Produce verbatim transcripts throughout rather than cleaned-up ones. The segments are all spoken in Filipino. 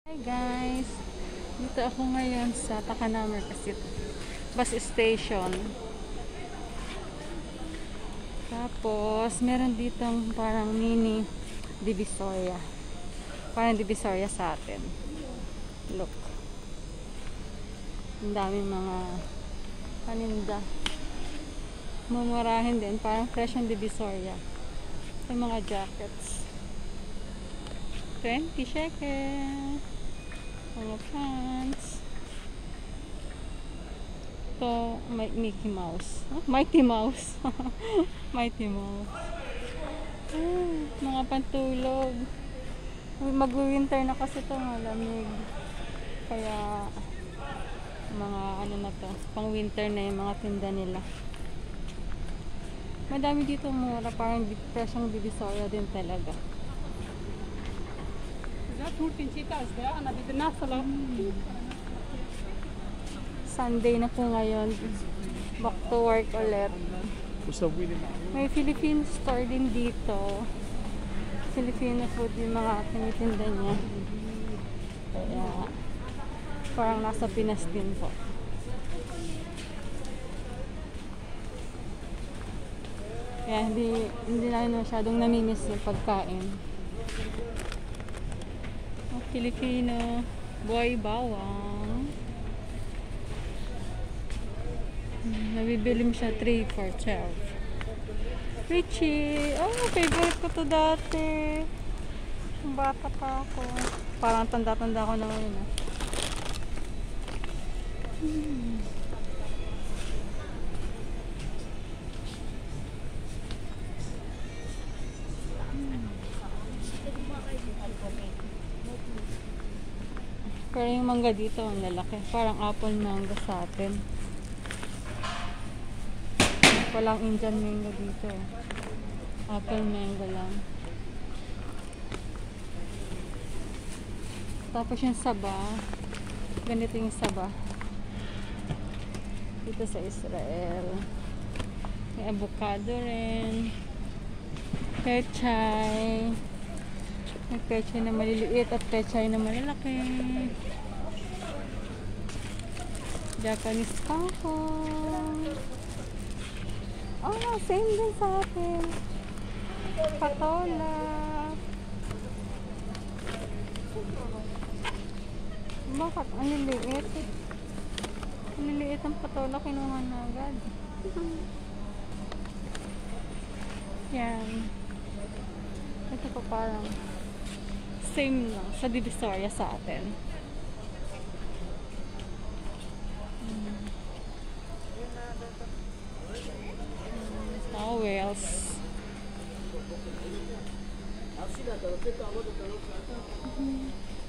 Hi guys! Dito ako ngayon sa Takana, Markazit bus station. Tapos, meron ditong parang mini Divisoria. Parang Divisoria sa atin. Look. Ang daming mga paninda. Mumurahin din. Parang fresh ang Divisoria. Yung mga jackets. twenty shekels. Mga pants. Ito, may Mickey Mouse. Oh, Mighty Mouse. Mighty Mouse. Ah, mga pantulog. Mag-winter na kasi ito, malamig. Kaya, mga ano na to, pang winter na yung mga tinda nila. Madami dito mura, parang fresh ang Divisoria din talaga. Sunday na po ngayon. Back to work ulit. May Philippine store din dito. Filipino food yung mga tinitinda niya. Kaya parang nasa Pinas din po. Kaya hindi, hindi na masyadong namimiss yung pagkain. Filipino boy bawang. Nabibili mo siya three for twelve. Richie! Oh, favorite ko to dati. Bata pa ako. Parang tanda-tanda ko na ngayon. Hmm. Pero yung mangga dito, ang lalaki. Parang apple mango sa atin. Walang Indian mango dito. Apple mango lang. Tapos yung saba. Ganito yung saba. Dito sa Israel. May avocado rin. Pechay. May pechay na maliliit at pechay na malalaki. Japanese kangkong. Oh, same din sa atin. Patola. Bakit? Ang liliit. Ang liliit ang patola. Kinuha na agad. Yan. Ito pa parang same lang sa Divisoria sa atin. Hmm. Towels. Hmm.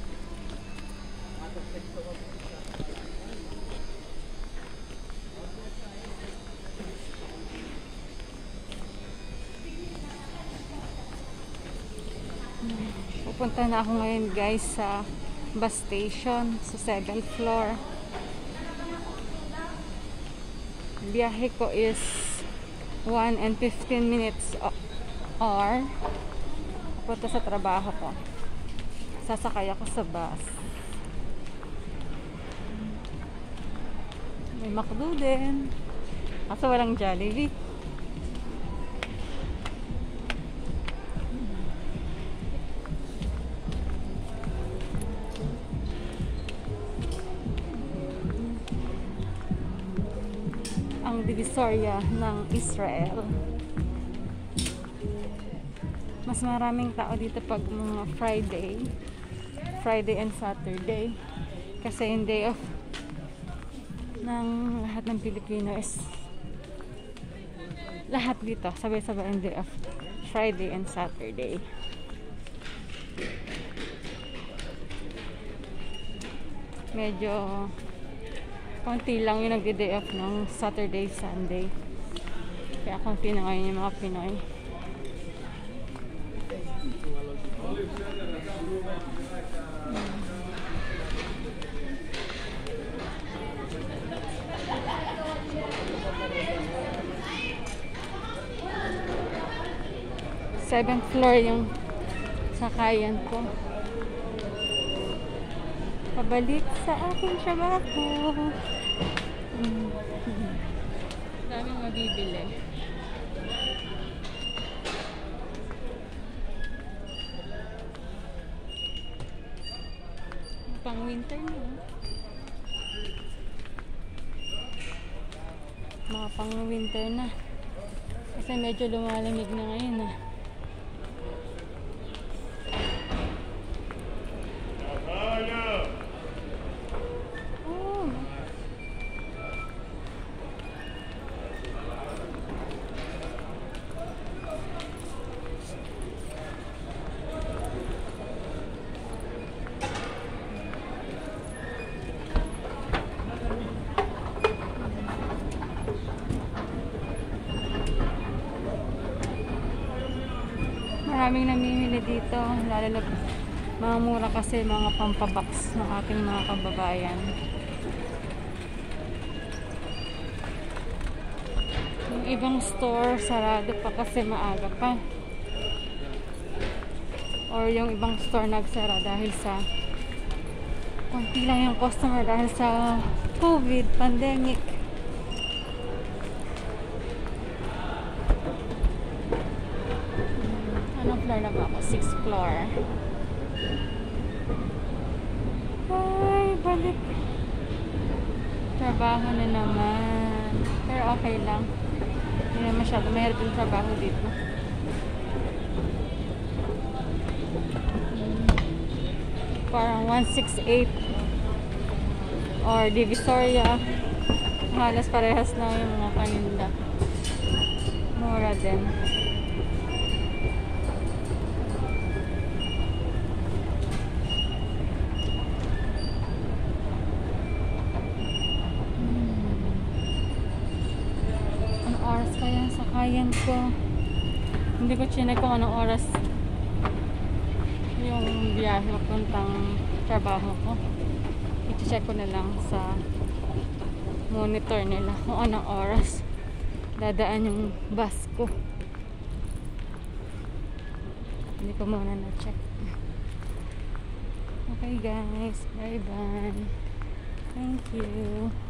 Pupunta na ako ngayon guys sa bus station sa seventh floor. Biyahe ko is one and fifteen minutes or pupunta sa trabaho ko. Sasakay ako sa bus. May McDo din. Kaso walang Jollibee. Ang Divisoria ng Israel. Mas maraming tao dito pag mga Friday Friday and Saturday kasi yung day off ng lahat ng Pilipino is lahat dito sabay-sabay yung day off Friday and Saturday. Medyo konti lang yung nagde-day off ng Saturday, Sunday. Kaya konti na ngayon yung mga Pinoy. Hmm. Seventh floor yung sakayan ko. Pabalik sa aking trabaho. Mm. Daming mabibili. Pang winter na. Mga pang winter na. Kasi medyo lumalamig na ngayon ah. Oh. Maraming namimili dito, lalo na mga mura kasi mga pampabox ng ating mga kababayan. Yung ibang store sarado pa kasi maaga pa, or yung ibang store nagsara dahil sa konti lang yung customer dahil sa COVID pandemic. Anong floor na ba ako? sixth floor. Ay, balik. Trabaho na naman. Pero okay lang. Hindi na masyado. Mahirap yung trabaho dito. Parang one sixty-eight or Divisoria. Halos parehas na yung mga paninda. Mura din. Oras kaya sakayan ko. Hindi ko chinek kung anong oras yung biyahe papuntang trabaho ko. I-check ko na lang sa monitor nila kung anong oras dadaan yung bus ko. Hindi ko muna na-check. Okay guys, bye bye. Thank you.